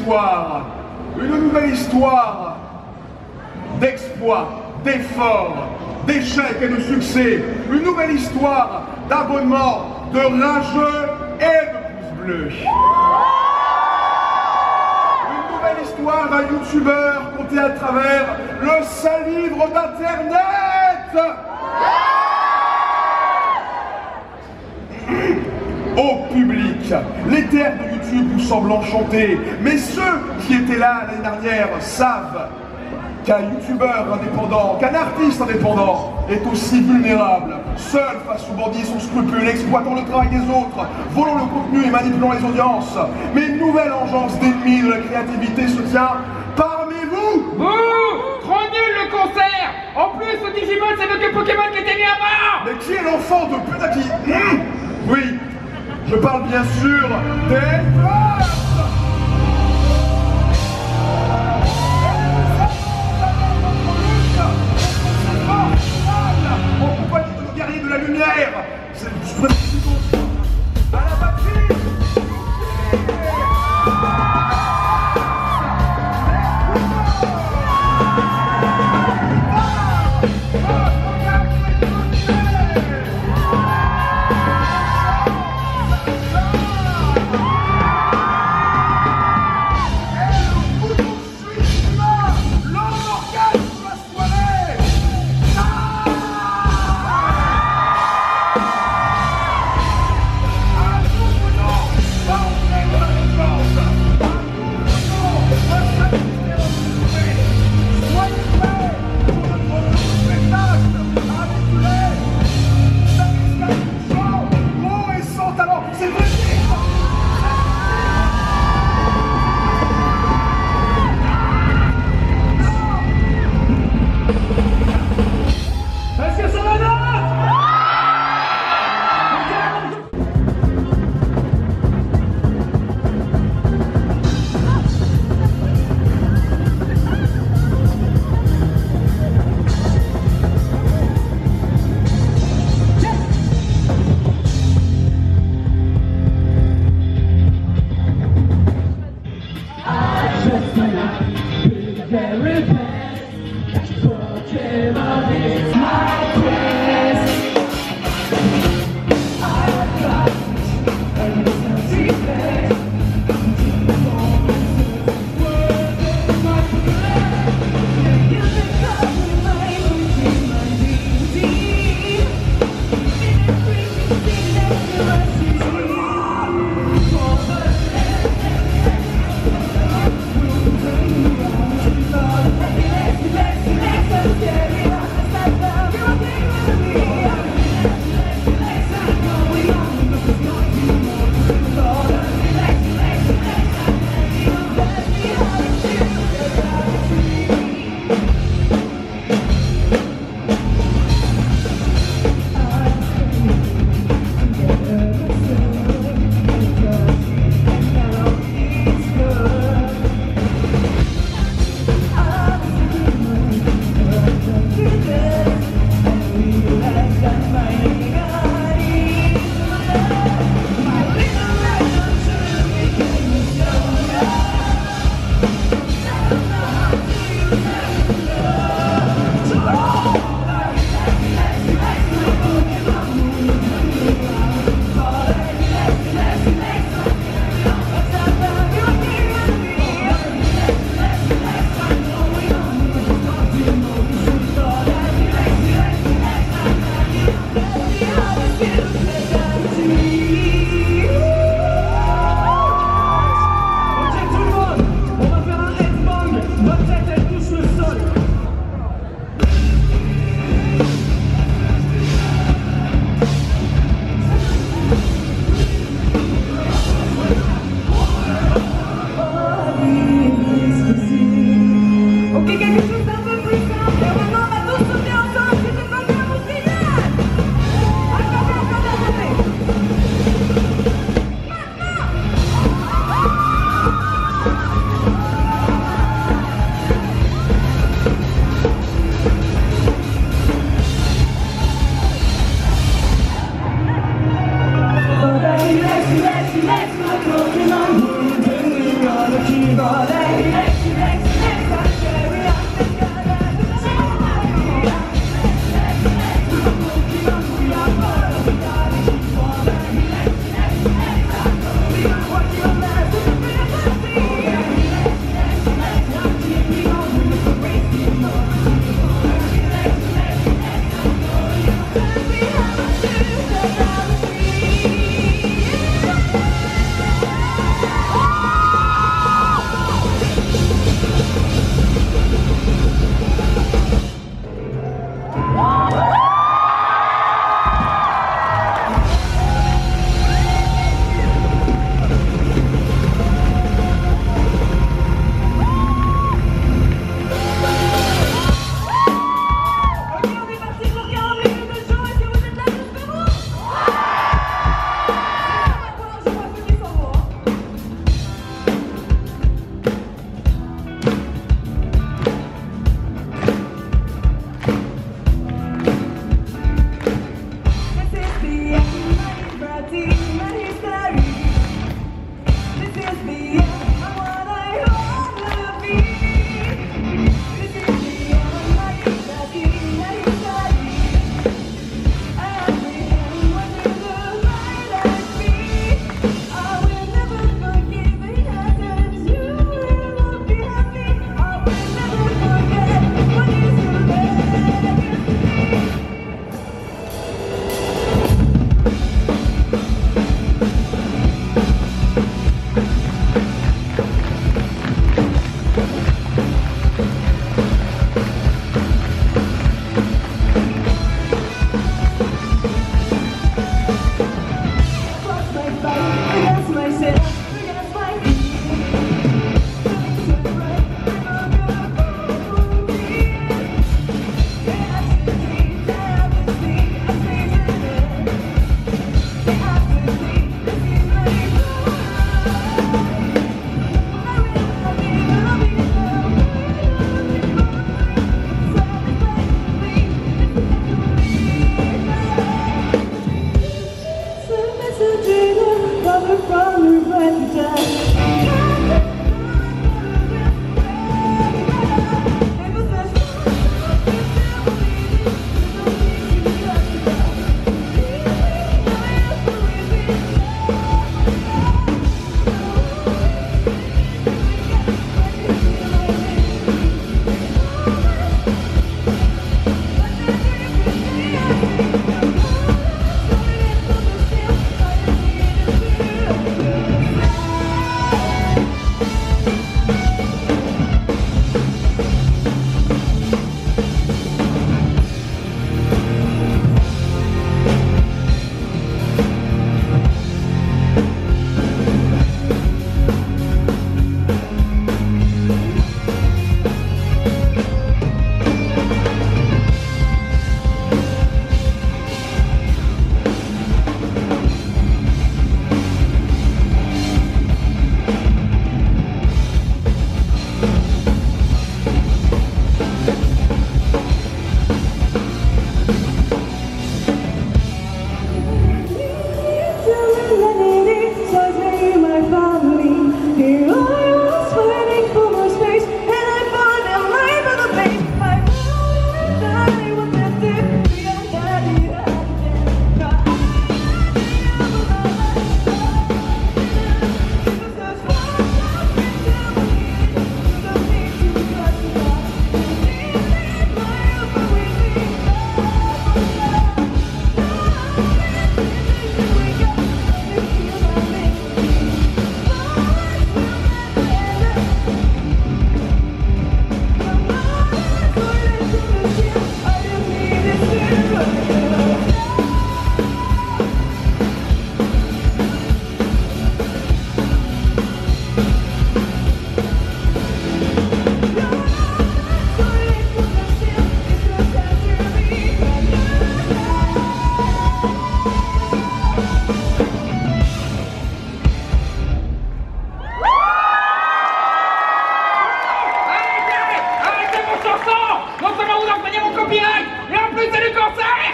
histoire. Une nouvelle histoire d'exploits, d'efforts, d'échecs et de succès. Une nouvelle histoire d'abonnements, de rageux et de pouces bleus. Une nouvelle histoire d'un youtubeur compté à travers le seul livre d'internet. Au public, les terres de YouTube vous semblent enchantées, mais ceux qui étaient là l'année dernière savent qu'un youtubeur indépendant, qu'un artiste indépendant est aussi vulnérable, seul face aux bandits sans scrupules, exploitant le travail des autres, volant le contenu et manipulant les audiences. Mais une nouvelle engeance d'ennemis de la créativité se tient parmi vous. Bouh! Trop nul le concert! En plus, au Digimon, c'est que Pokémon qui était mis avant! Mais qui est l'enfant de pute à qui? Oui, je parle bien sûr des Fleurs. En compagnie de nos guerriers de la lumière, c'est à la batterie.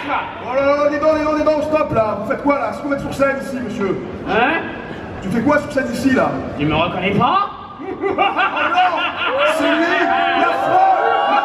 spectacle. Oh là là, dis donc, stop là. Vous faites quoi là? Est-ce que vous êtes sur scène ici, monsieur? Hein? Tu fais quoi sur scène ici là? Tu me reconnais pas? Oh non! C'est lui! La folle! La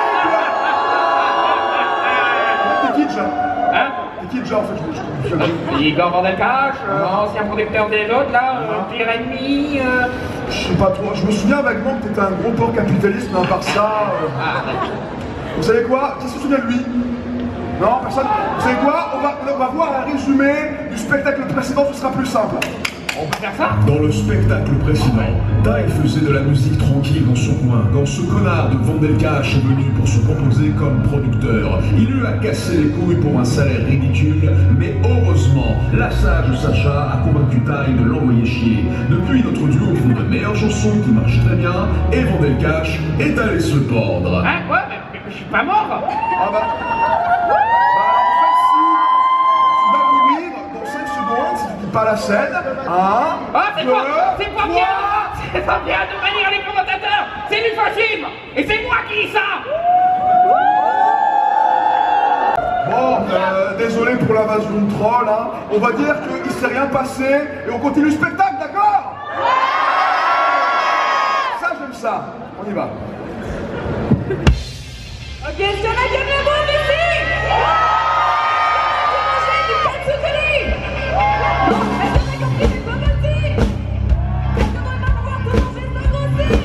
terrible! T'es qui déjà? Hein? T'es qui déjà en fait? Igor Vandelkash, ancien producteur des autres là, pire ennemi. Je sais pas trop, je me souviens vaguement que t'étais un gros porc capitaliste, mais à part ça. Vous savez quoi? Qui se souvient de lui? Non, personne? Vous savez quoi? On va voir un résumé du spectacle précédent, ce sera plus simple. On peut faire ça? Dans le spectacle précédent, Ty faisait de la musique tranquille dans son coin quand ce connard de Vandelkash est venu pour se proposer comme producteur. Il lui a cassé les couilles pour un salaire ridicule, mais heureusement, la sage Sacha a convaincu Ty de l'envoyer chier. Depuis, notre duo font de meilleures chansons qui marchent très bien et Vandelkash est allé se pordre. Hein? Ouais, mais je suis pas mort. Ah bah. En fait, si tu vas mourir dans 5 secondes, si tu dis pas la scène, hein? Ah, c'est pas bien! C'est pas bien de bannir les commentateurs! C'est du fascisme! Et c'est moi qui dis ça! Bon, désolé pour l'invasion de troll, hein. On va dire qu'il s'est rien passé et on continue le spectacle, d'accord? Ça, j'aime ça. On y va. Ok, si on a bien le monde ici! J'ai du cas de soutenir! Bon, est-ce qu'on a compris les promotives? Est-ce qu'on va pouvoir commencer sans grossir?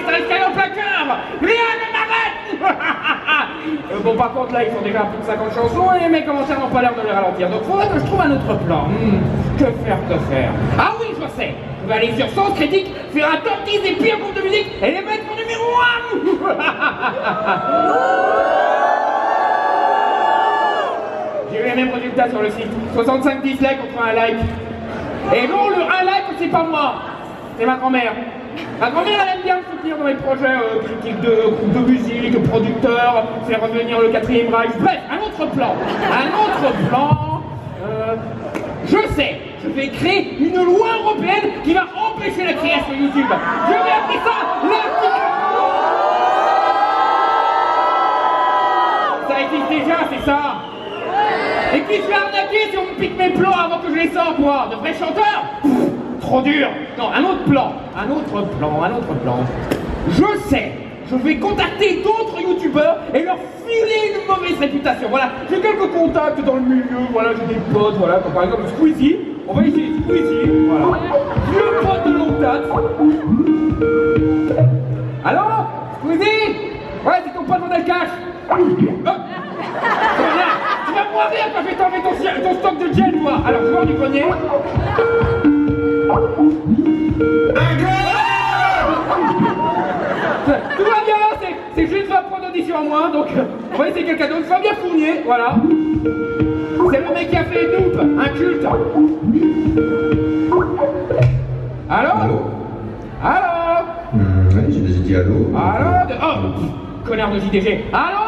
ça risque d'aller en placard. Rien ne m'arrête. Bon, par contre, là, ils font déjà plus de 50 chansons et mes commentaires n'ont pas l'air de les ralentir. Donc, faudrait que je trouve un autre plan. Que faire? Ah oui, je sais. Je vais aller sur Sens Critique, faire un top 10 des pires groupes de musique et les mettre en numéro 1. J'ai eu les mêmes résultats sur le site. 65 dislikes contre un like. Et non, le un like, c'est pas moi. C'est ma grand-mère. Ma grand-mère, elle aime bien me soutenir dans mes projets critiques de groupes de musique, de producteurs, faire revenir le 4e Reich. Bref, un autre plan. Je sais, je vais créer une loi européenne qui va empêcher la création YouTube. Je vais appeler ça l'article... Ça existe déjà, c'est ça. Et puis je vais arnaquer si on me pique mes plans avant que je les sorte, moi. De vrais chanteurs. Trop dur. Non, un autre plan. Je sais, je vais contacter d'autres youtubeurs et leur filer une mauvaise réputation. Voilà, j'ai quelques contacts dans le milieu, voilà, j'ai des potes, voilà, comme par exemple Squeezie. On va essayer Squeezie, voilà. Vieux pote de longue date. Allô Squeezie? Ouais, c'est ton pote Vandal Cash. Tu vas mourir quand je vais t'enlever ton stock de gel, moi. Alors, joueur du grenier. Tout va bien, c'est juste 20 points d'audition en moins, donc on va essayer quelqu'un d'autre. Fabien Fournier, voilà. C'est le mec qui a fait Noob, un culte. Allô? Ouais, j'ai déjà dit allô. Oh, connard de JDG. Allô?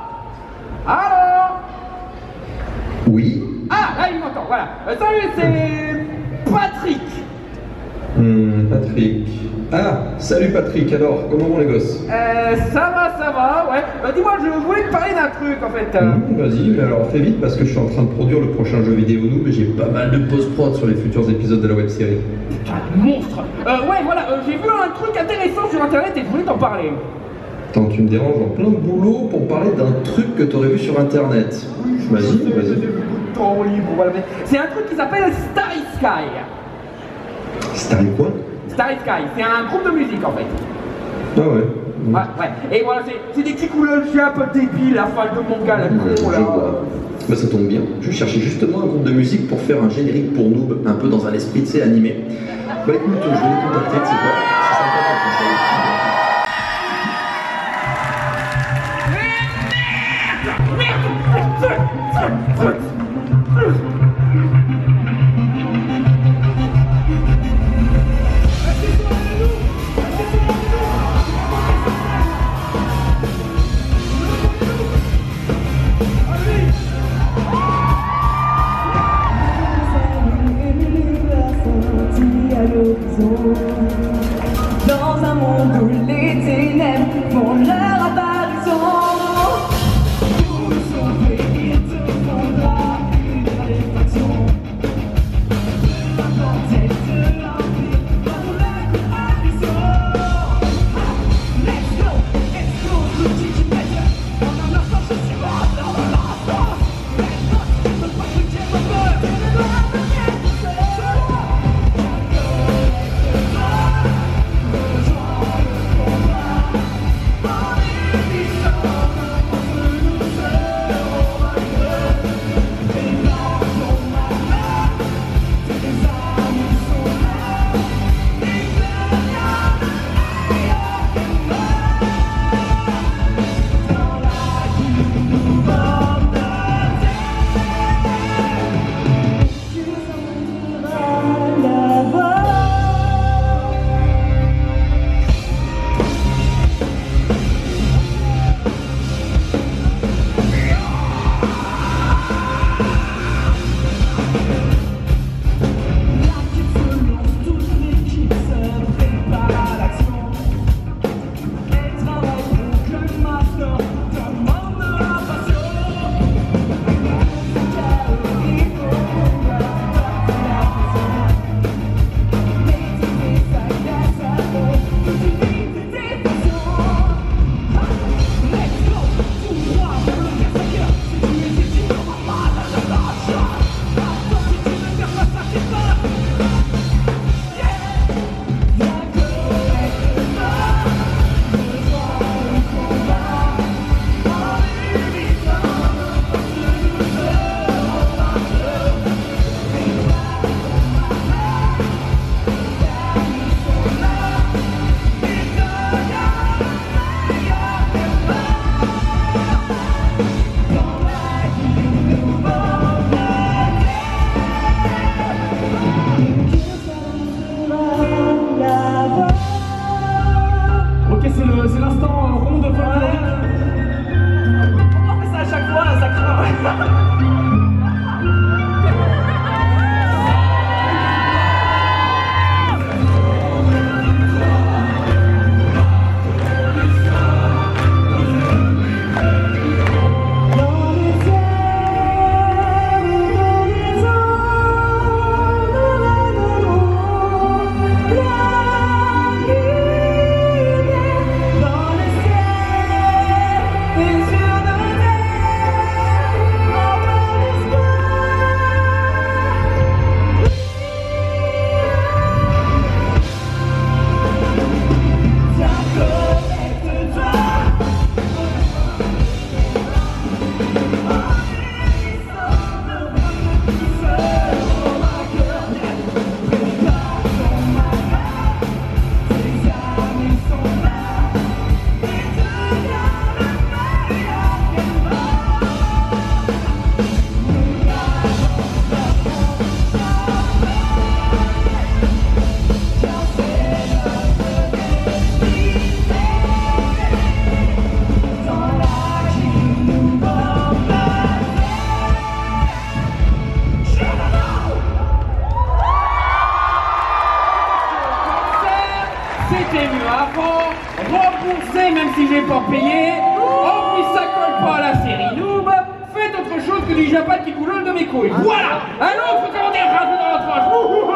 Oui. Ah, là il m'entend, voilà. Salut, c'est Patrick. Patrick. Ah, salut Patrick, alors, comment vont les gosses? Ça va, ouais. Dis-moi, je voulais te parler d'un truc, en fait. Vas-y, mais alors fais vite, parce que je suis en train de produire le prochain jeu vidéo Noob et j'ai pas mal de post-prod sur les futurs épisodes de la web-série. Putain, monstre. Ouais, voilà, j'ai vu un truc intéressant sur Internet et je voulais t'en parler. Attends, tu me déranges en plein de boulot pour parler d'un truc que t'aurais vu sur Internet. Vas-y. Temps libre, voilà. C'est un truc qui s'appelle Starry Sky. Starry quoi? Starry Sky, c'est un groupe de musique, en fait. Ah ouais. Ouais. Et voilà, c'est des petits couleurs un peu débiles, la falle de manga, la con, là. Bah ça tombe bien, je cherchais justement un groupe de musique pour faire un générique pour Noob, un peu dans un esprit, tu sais, animé. Bah écoute, je vais les contacter, c'est quoi? C'est sympa ton conseil. Dans un monde où les ténèbres font leur apparition, pour nous sauver, il te faudra une réflexion. La tête de l'envie, dans la coalition. Let's go, le petit plaisir. On a la force, c'est mort, on a la force. Let's go, ne pas se dire le peur, ne pas se dire le peur. C'était mieux avant, remboursé même si j'ai pas payé, en plus ça colle pas à la série Noob, faites autre chose que du Japon qui coule de mes couilles. Voilà. Un autre commentaire rajouté dans la tranche.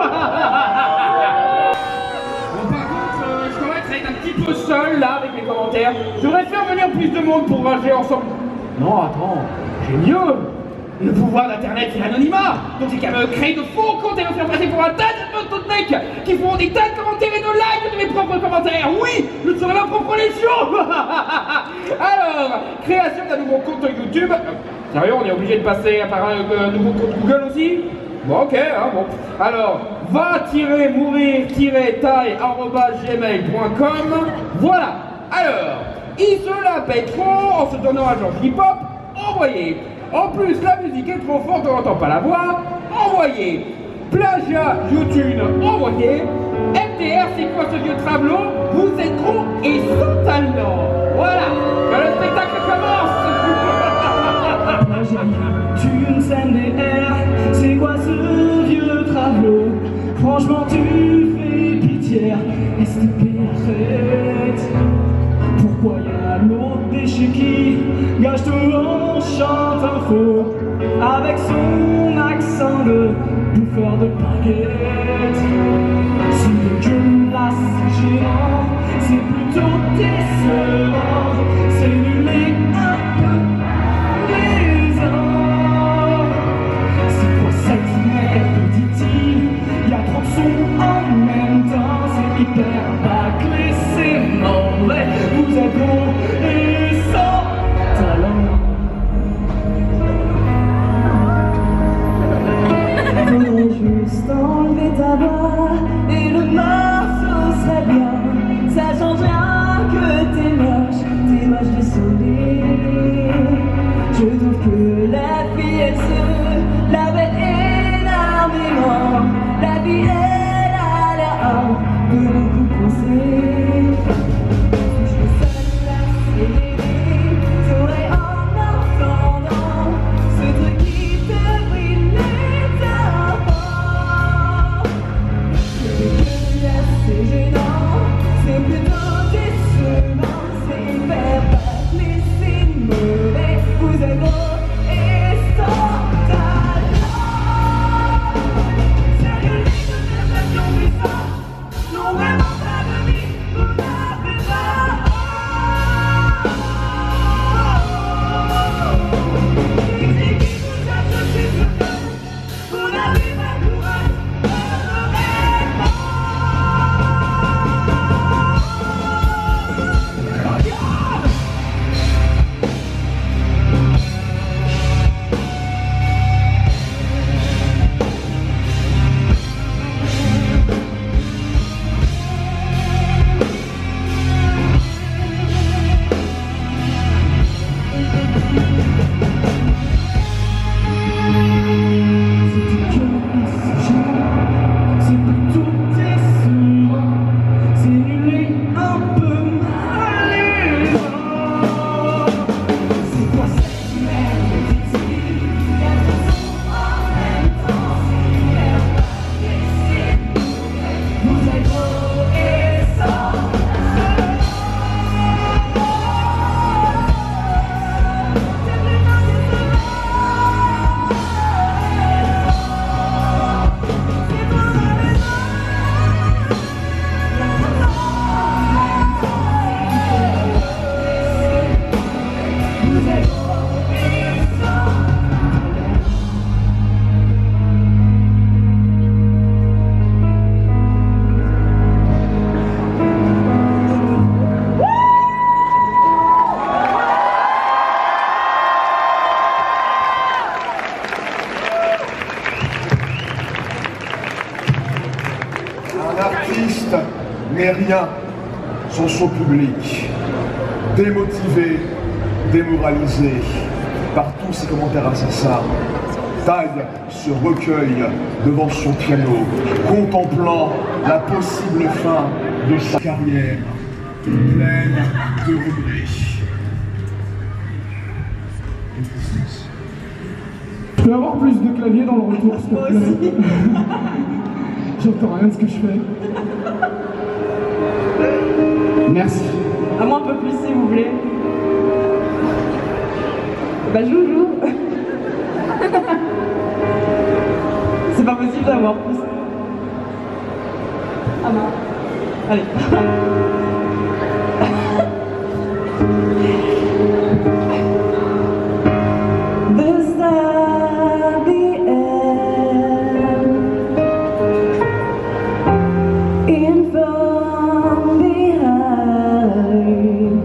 Bon, par contre, je commence à être un petit peu seul là avec les commentaires. Je devrais faire venir plus de monde pour rager ensemble. Non, attends, j'ai mieux. Le pouvoir d'internet, c'est l'anonymat. Donc j'ai qu'à me créer de faux comptes et me faire passer pour un tas de mecs qui font des tas de commentaires et de likes de mes propres commentaires. Oui, je serai ma propre légion. Alors, création d'un nouveau compte YouTube. Sérieux, on est obligé de passer par un nouveau compte Google aussi? Bon, ok, hein, bon. Alors, va-mourir-taille@gmail.com. Voilà. Alors, il se la paye trop en se donnant à Georges Hip-Hop. Envoyez. En plus, la musique est trop forte, on n'entend pas la voix. Envoyez. Plagiat YouTube, envoyez. MDR, c'est quoi ce vieux travelot? Vous êtes gros et sans talent. Voilà, que le spectacle commence. YouTube, MDR, c'est quoi ce vieux travelot? Franchement, tu fais pitié. STP, arrête. Pourquoi y'a l'autre déchet qui gâche tout en chante info avec son accent de bouffeur de baguette? C'est dégueulasse, c'est gênant, c'est plutôt décevant, c'est nul et un peu plaisant. C'est quoi cette merde, dit-il? Y'a trop de sons en même temps, c'est hyper bâclé, c'est mauvais. Vous êtes beau et sans talent. Faudrait juste enlever ta voix et le morceau serait bien. Ça change rien que t'es moche désolé. Je trouve que la vie elle se la bête énormément. La vie elle a l'air de beaucoup penser. Un artiste n'est rien sans son public. Démotivé, démoralisé par tous ces commentaires assassins, taille se recueille devant son piano, contemplant la possible fin de sa carrière, pleine de regrets. Je peux avoir plus de clavier dans le retour, s'il te plaît. J'entends rien de ce que je fais. Merci. À moi un peu plus, s'il vous plaît. Bah, joujou. C'est pas possible d'avoir plus. Ah non. Allez. This time the end, in from behind,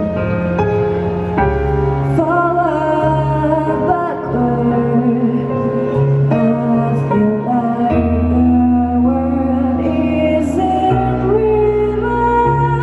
forward, backward. I feel like the world isn't real.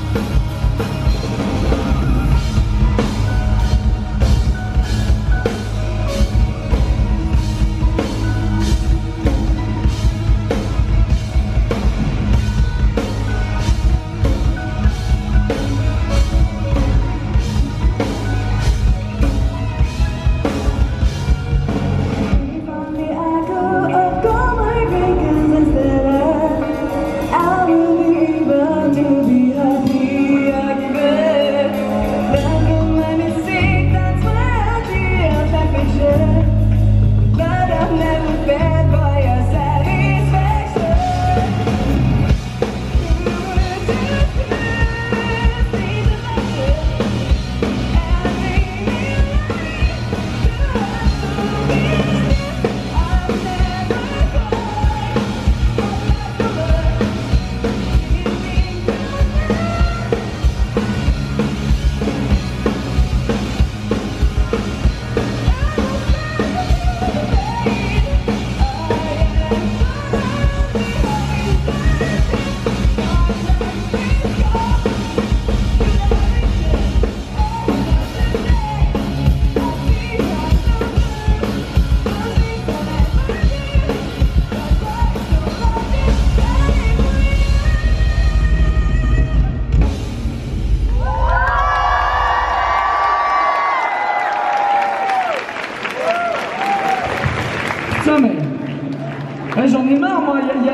Putain, mais. Ouais, j'en ai marre, moi.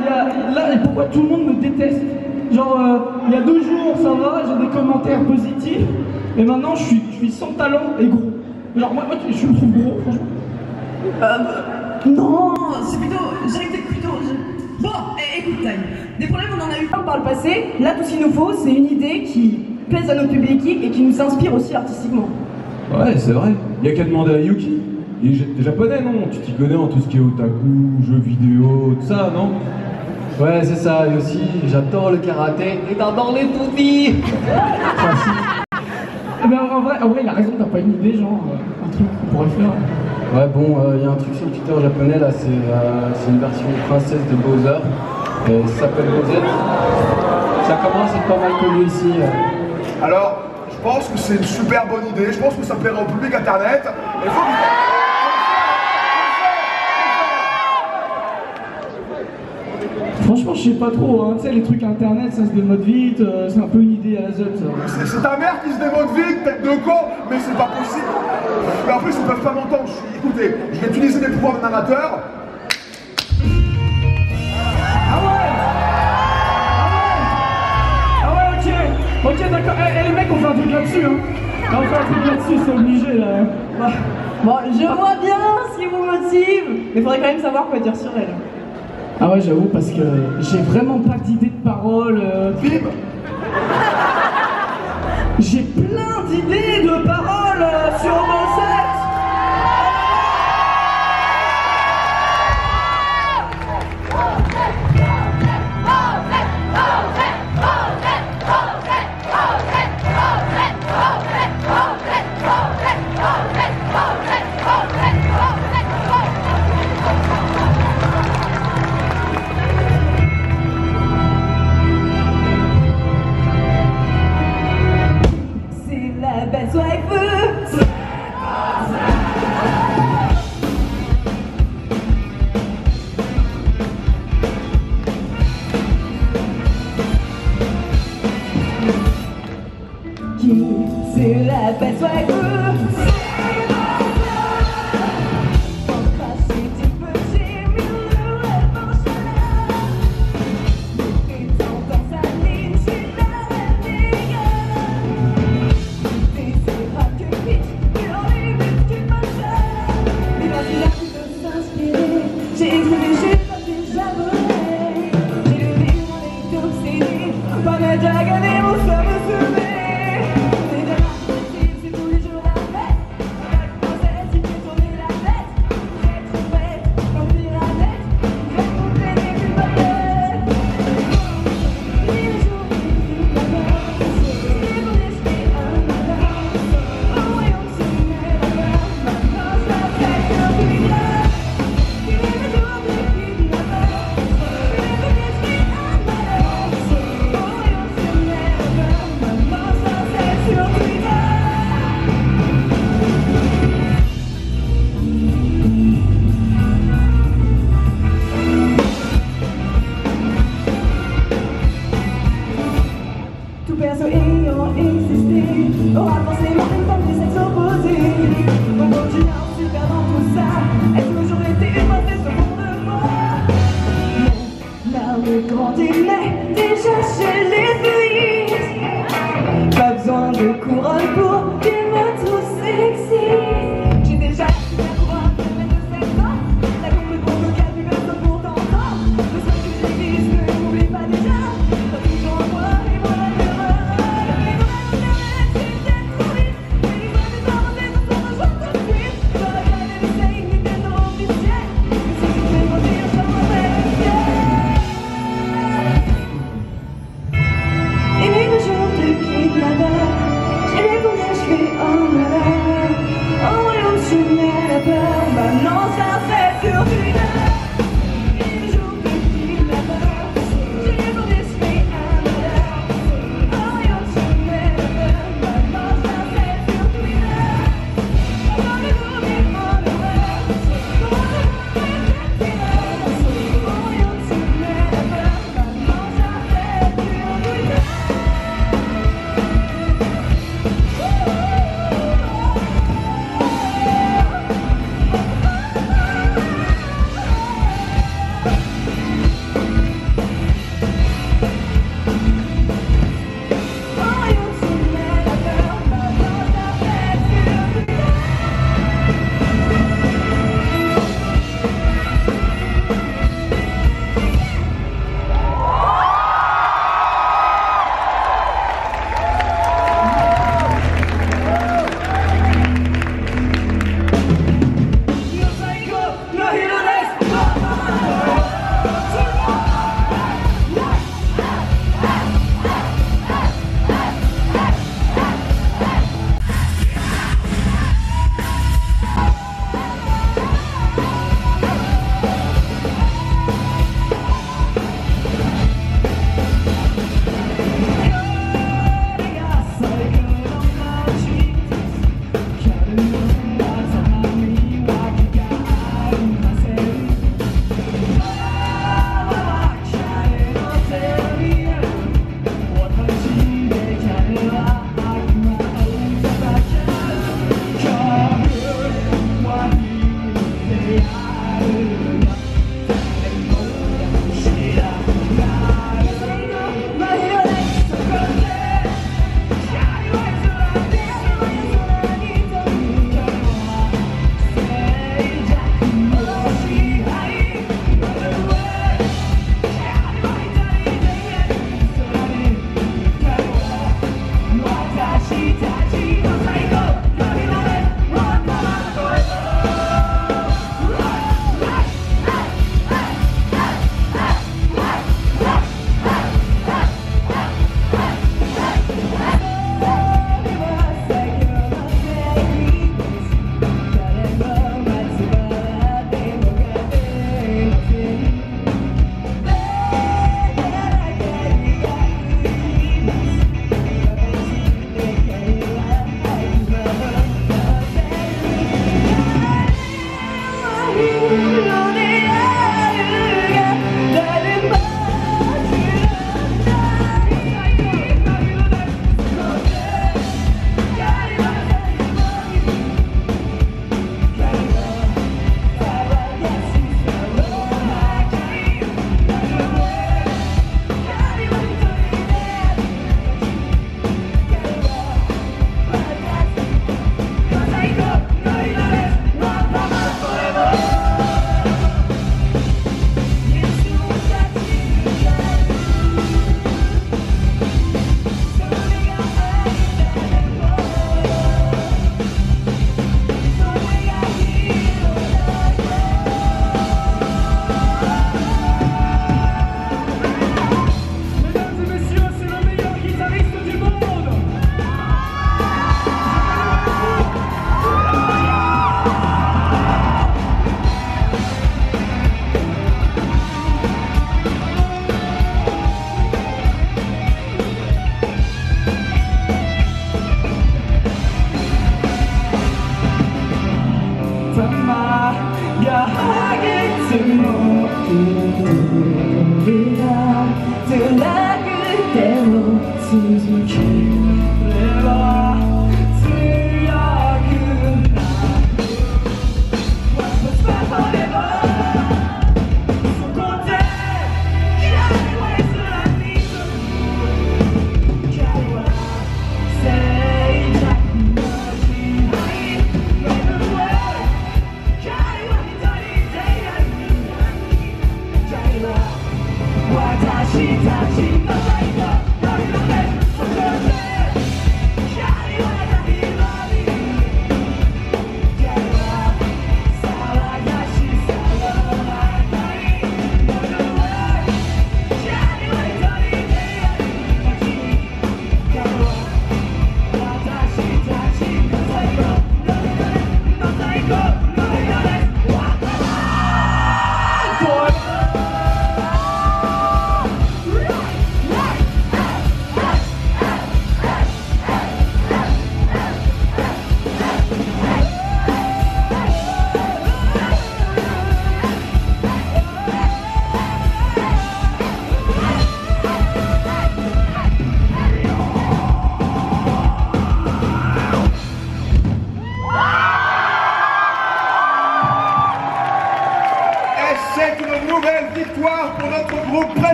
Là, et pourquoi tout le monde me déteste? Genre, il y a 2 jours, ça va, j'ai des commentaires positifs. Et maintenant, je suis sans talent et gros. Genre, moi je me trouve gros, franchement. Non, c'est plutôt. J'arrive plutôt. Bon, écoute, Time. Des problèmes, on en a eu plein par le passé. Là, tout ce qu'il nous faut, c'est une idée qui plaise à notre public et qui nous inspire aussi artistiquement. Ouais, c'est vrai. Y a qu'à demander à Yuki. Il est japonais, non? Tu t'y connais en tout ce qui est otaku, jeux vidéo, tout ça, non? Ouais, c'est ça, et aussi, j'adore le karaté et j'adore les toupies. Mais en vrai, il a raison, t'as pas une idée, genre, un truc qu'on pourrait faire. Ouais, bon, il y a un truc sur le Twitter japonais, là, c'est une version princesse de Bowser. Et ça s'appelle Bowser. Ça commence à être pas mal connu ici. Alors, je pense que c'est une super bonne idée, je pense que ça plaira au public internet. Et faut Franchement, je sais pas trop, hein. Tu sais, les trucs internet, ça se démode vite, c'est un peu une idée à la zone, ça. C'est ta mère qui se démode vite, tête de con, mais c'est pas possible. Mais en plus, ils peuvent pas m'entendre. Écoutez, je vais utiliser mes pouvoirs de narrateur. Ok, d'accord. Les mecs, on fait un truc là-dessus, hein. On fait un truc là-dessus, c'est obligé, là. Bon, je vois bien ce qui vous motive, mais faudrait quand même savoir quoi dire sur elle. Ah ouais, j'avoue, parce que j'ai vraiment pas d'idée de parole. Bim. J'ai plein d'idées de paroles sur mon set. C'est la best wife. J'ai écrit j'ai pas déjà volé. J'ai levé mon lecteur obsédé. Pas de diagonale, mon cerveau se met. C'est tous les jours. ayant existé aura forcément une forme de sexe opposé. Donc quand tu as super dans tout ça, est-ce que j'aurais été passée ce fond de moi? L'arme grandit déjà chez les filles. Pas besoin de couronne pour qu'ils me trouvent sexy. J'ai déjà super couronne de mes 7 ans. La coupe pour le cas du verre pour t'entendre. Je sais que j'existe, ne m'oublie pas déjà. T'as toujours en moi et moi la terreur. Les nouvelles c'est d'être trop vite. Mais les fois des parenthèses, on s'en rejoint tout de suite. Dans la gueule et l'essaye, ni des noms officiels. Mais si je fais mentir, je m'appelle le ciel. Et le jour de kidnappeur, j'ai les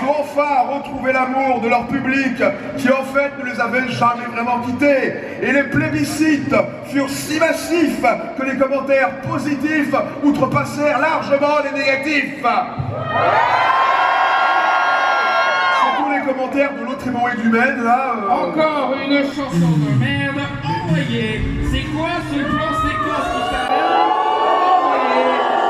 ont enfin retrouvé l'amour de leur public qui en fait ne les avait jamais vraiment quittés. Et les plébiscites furent si massifs que les commentaires positifs outrepassèrent largement les négatifs. Surtout les commentaires de l'autre et du Maine, là... Encore une chanson de merde envoyée. C'est quoi ce plan séquence qui s'appelle envoyé?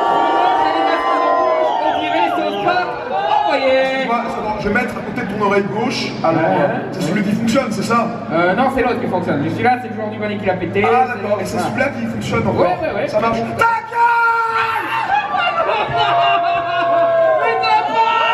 On dirait ce pas envoyé. Excuse-moi, je vais mettre à côté de ton oreille gauche. Alors, c'est celui qui fonctionne, c'est ça? Non, c'est l'autre qui fonctionne. Celui-là, c'est le joueur du bonnet qui l'a pété. Ah d'accord, et c'est celui-là qui fonctionne encore. Ouais. Ça marche. Ta gueule! Mais t'as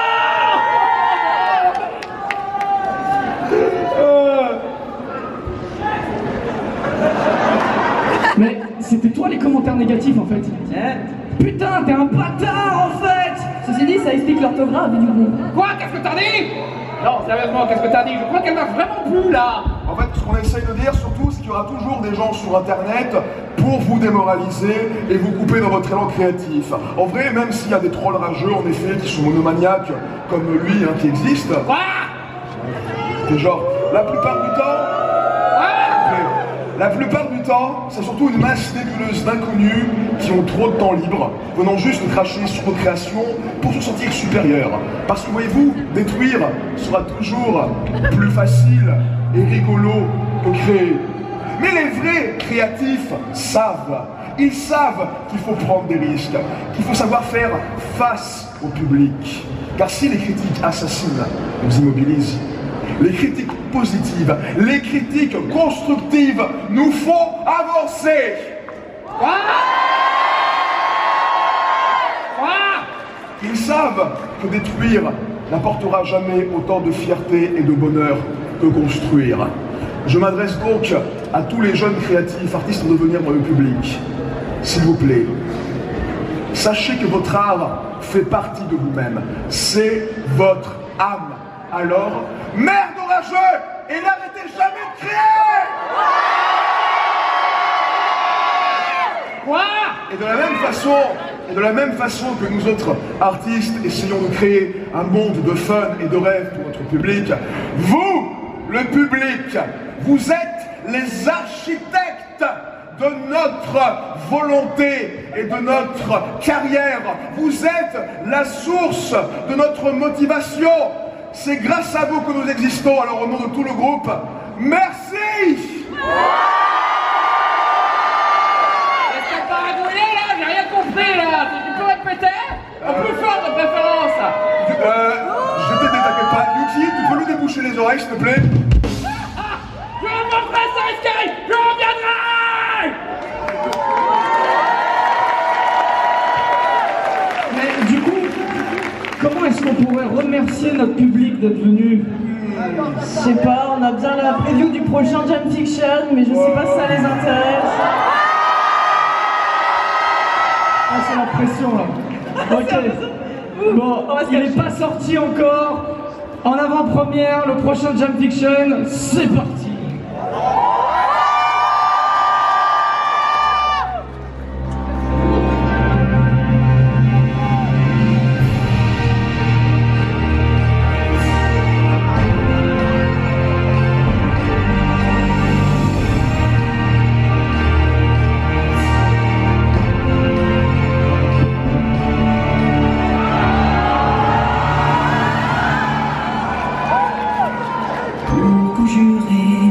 Mais c'était toi les commentaires négatifs en fait. Putain, t'es un bâtard en fait. Ceci dit, ça explique l'orthographe du coup. Quoi? Qu'est-ce que t'as dit? Non, sérieusement, qu'est-ce que t'as dit? Je crois qu'elle marche vraiment plus là. En fait, ce qu'on essaye de dire surtout, c'est qu'il y aura toujours des gens sur Internet pour vous démoraliser et vous couper dans votre élan créatif. En vrai, même s'il y a des trolls rageux, en effet, qui sont monomaniaques, comme lui, hein, qui existent. Quoi? C'est genre, la plupart du temps... La plupart du temps, c'est surtout une masse nébuleuse d'inconnus qui ont trop de temps libre, venant juste cracher sur vos créations pour se sentir supérieurs. Parce que voyez-vous, détruire sera toujours plus facile et rigolo que créer. Mais les vrais créatifs savent. Ils savent qu'il faut prendre des risques, qu'il faut savoir faire face au public. Car si les critiques assassinent nous immobilisent, les critiques positives, les critiques constructives nous font avancer. Ils savent que détruire n'apportera jamais autant de fierté et de bonheur que construire. Je m'adresse donc à tous les jeunes créatifs, artistes en devenir dans le public. S'il vous plaît, sachez que votre art fait partie de vous-même. C'est votre âme. Alors, merde orageux et n'arrêtez jamais de créer! Quoi? Et de la même façon que nous autres artistes essayons de créer un monde de fun et de rêve pour notre public, vous, le public, vous êtes les architectes de notre volonté et de notre carrière. Vous êtes la source de notre motivation. C'est grâce à vous que nous existons, alors au nom de tout le groupe, merci! Est-ce que t'as rigolé là? J'ai rien compris là! Tu peux répéter? En plus fort de préférence! Je t'ai dit, t'inquiète pas. Yuki, tu peux lui déboucher les oreilles, s'il te plaît? Je reviendrai, ça risque! Je reviendrai! Mais du coup, comment est-ce qu'on pourrait remercier notre public d'être venu? Je sais pas, on a bien la preview du prochain Jam Fiction, mais je sais pas si ça les intéresse. Ah, c'est la pression là. Ok. Bon, il n'est pas sorti encore. En avant-première, le prochain Jam Fiction, c'est parti. Conjurer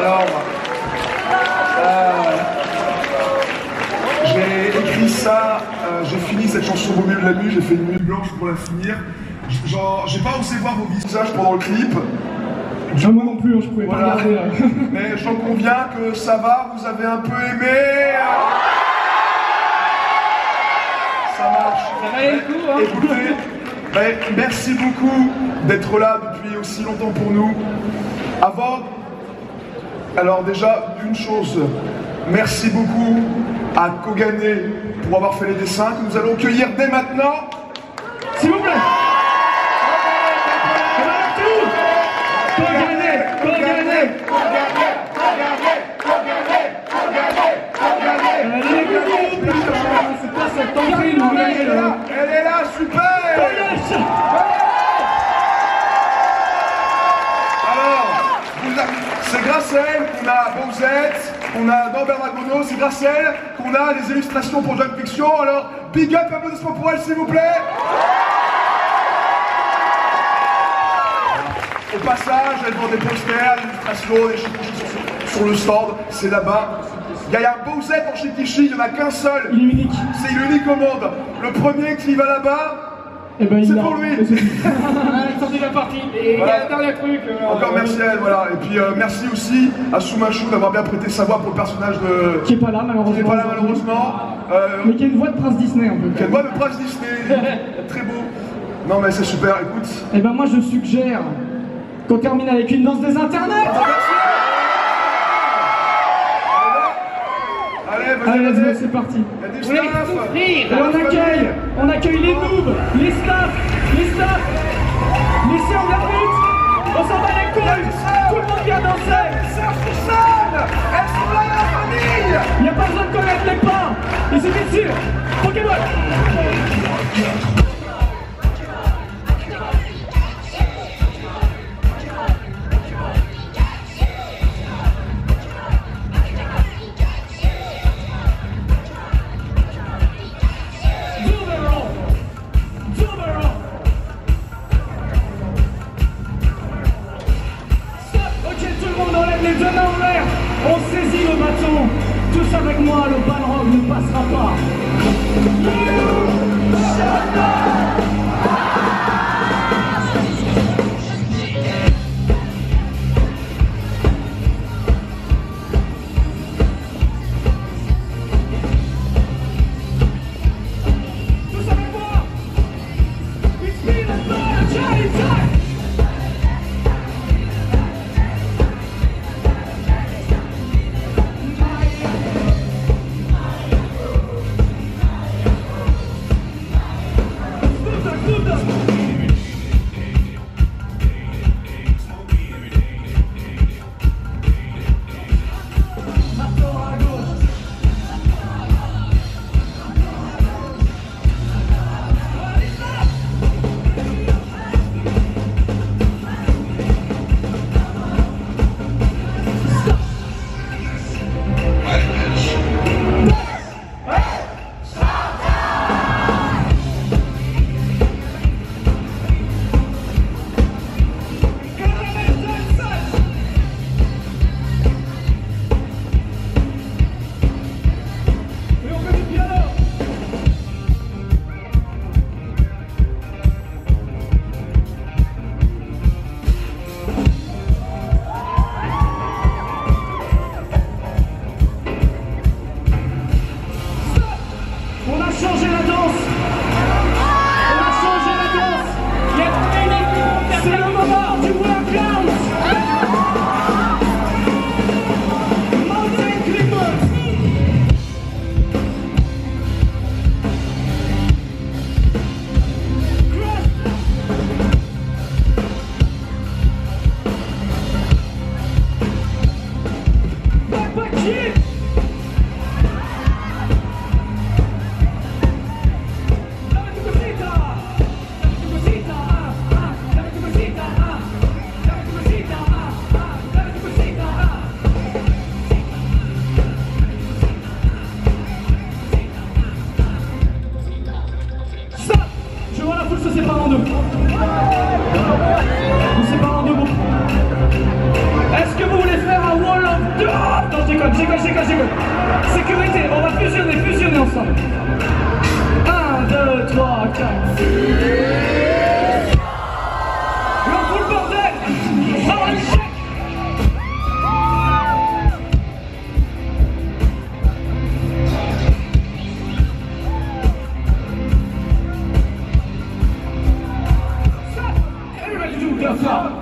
Alors, j'ai écrit ça, j'ai fini cette chanson au milieu de la nuit, j'ai fait une nuit blanche pour la finir. Genre, j'ai pas osé voir vos visages pendant le clip. Moi non plus, je pouvais pas regarder. Mais j'en conviens que ça va, vous avez un peu aimé. Ça marche. Ça valait le coup, hein. Écoutez, merci beaucoup d'être là depuis aussi longtemps pour nous. Alors déjà, une chose, merci beaucoup à Kogané pour avoir fait les dessins que nous allons cueillir dès maintenant. S'il vous plaît. Elle est là, super. Alors, c'est grâce à elle qu'on a Bowsette, qu'on a Norbert Dragono, c'est grâce à elle qu'on a les illustrations pour Junk Fiction. Alors, big up, applaudissements pour elle, s'il vous plaît. Au passage, elle vend des posters, des illustrations, des chiffres sur le stand, c'est là-bas. Il y a un Bowsette en Shikishi, il n'y en a qu'un seul. Il est unique. C'est l'unique au monde. Le premier qui va là-bas, c'est pour lui. Ils sont déjà partis. Et il y a un dernier truc. Encore merci à elle, voilà. Et puis merci aussi à Sumashu d'avoir bien prêté sa voix pour le personnage de... Qui est pas là malheureusement. Mais qui a une voix de prince Disney un peu. Qui a une voix de prince Disney. Très beau. Non mais c'est super, écoute. Et ben moi je suggère qu'on termine avec une danse des internets. Allez, let's go, c'est parti. Et on accueille les noobs, les staffs, les sœurs d'arbitre, on s'en bat les couilles, tout le monde vient danser. Elles sont là, la famille. Il n'y a pas besoin de connaître les pas, il suffit de suivre Pokémon. On saisit le bâton, tous avec moi, le Balrog ne passera pas. Tous avec moi. It's me, the blood, Johnny Time. sécurité, on va fusionner ensemble. 1, 2, 3, 4. Dans tout le bordel. Ça va, l'échec. Everybody do the song.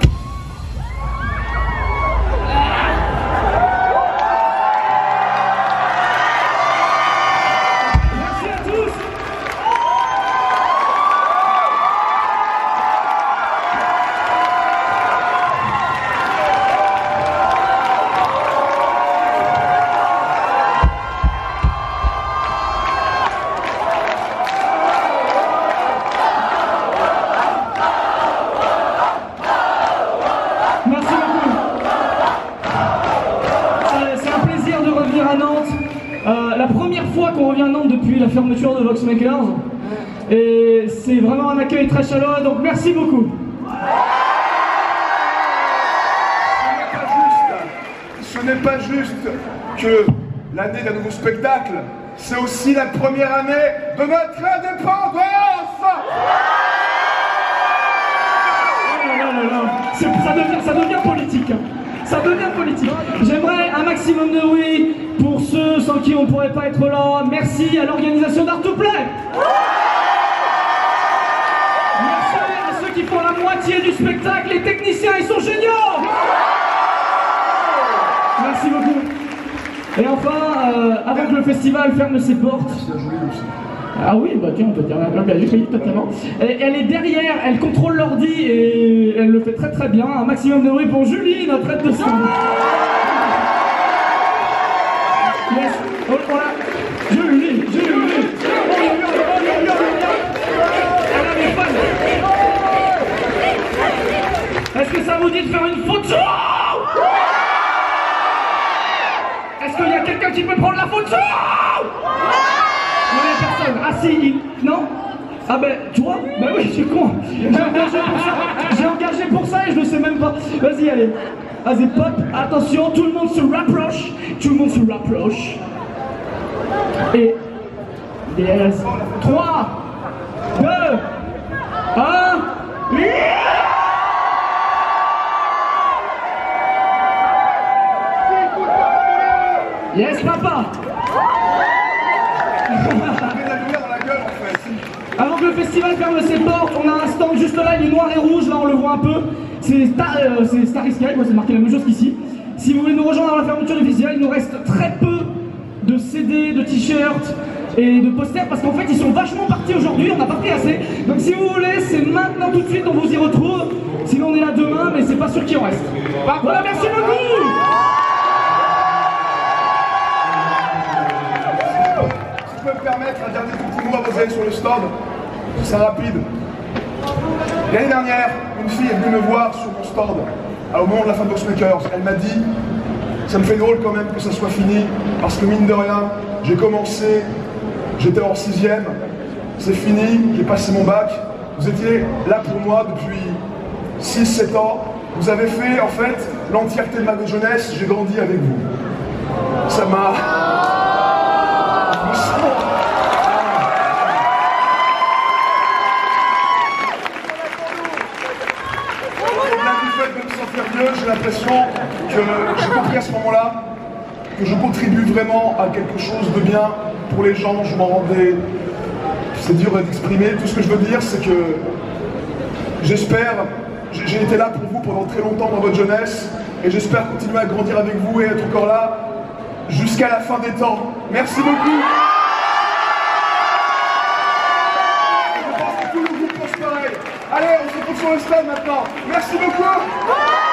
La première fois qu'on revient à Nantes depuis la fermeture de Voxmakers, et c'est vraiment un accueil très chaleureux, donc merci beaucoup. Ce n'est pas juste que l'année d'un nouveau spectacle, c'est aussi la première année de notre indépendance. Ça devient politique. Ça devient politique. J'aimerais un maximum de oui pour ceux sans qui on ne pourrait pas être là. Merci à l'organisation d'Art to Play. Merci à ceux qui font la moitié du spectacle. Les techniciens, ils sont géniaux. Merci beaucoup. Et enfin, avant que le festival ferme ses portes... Ah oui, bah tiens, on peut dire totalement. Elle est derrière, elle contrôle l'ordi et elle le fait très très bien. Un maximum de bruit pour Julie, notre aide de stand. Yes, voilà. Julie. Elle a des fans. Est-ce que ça vous dit de faire une photo? Est-ce qu'il y a quelqu'un qui peut prendre la photo? Non, il n'y a personne. Ah si, non? Ah ben, tu vois? Ben oui, je suis con. J'ai engagé pour ça et je ne sais même pas. Vas-y, allez. Vas-y, pop. Attention, tout le monde se rapproche. Et... Yes. 3, 2, 1... Yes, papa. Avant que le festival ferme ses portes, on a un stand juste là, il est noir et rouge, là on le voit un peu. C'est Starry Sky, c'est marqué la même chose qu'ici. Si vous voulez nous rejoindre dans la fermeture du festival, il nous reste très peu de CD, de t-shirts et de posters parce qu'en fait ils sont vachement partis aujourd'hui, on n'a pas pris assez. Donc si vous voulez, c'est maintenant tout de suite on vous y retrouve. Sinon on est là demain, mais c'est pas sûr qu'il en reste. Voilà, merci beaucoup. Si je peux me permettre un dernier petit mot à vous aller sur le stand, c'est rapide. L'année dernière, une fille est venue me voir sur mon stand au moment de la fin de Voxmakers. Elle m'a dit, ça me fait drôle quand même que ça soit fini, parce que mine de rien, j'ai commencé, j'étais en 6e, c'est fini, j'ai passé mon bac, vous étiez là pour moi depuis 6-7 ans, vous avez fait en fait l'entièreté de ma jeunesse, j'ai grandi avec vous. Ça m'a... J'ai l'impression que j'ai compris à ce moment-là que je contribue vraiment à quelque chose de bien pour les gens. Je m'en rendais... C'est dur d'exprimer. Tout ce que je veux dire, c'est que j'espère... J'ai été là pour vous pendant très longtemps dans votre jeunesse et j'espère continuer à grandir avec vous et être encore là jusqu'à la fin des temps. Merci beaucoup. Je pense que tout le groupe pense pareil. Allez, on se retrouve sur le stade maintenant. Merci beaucoup.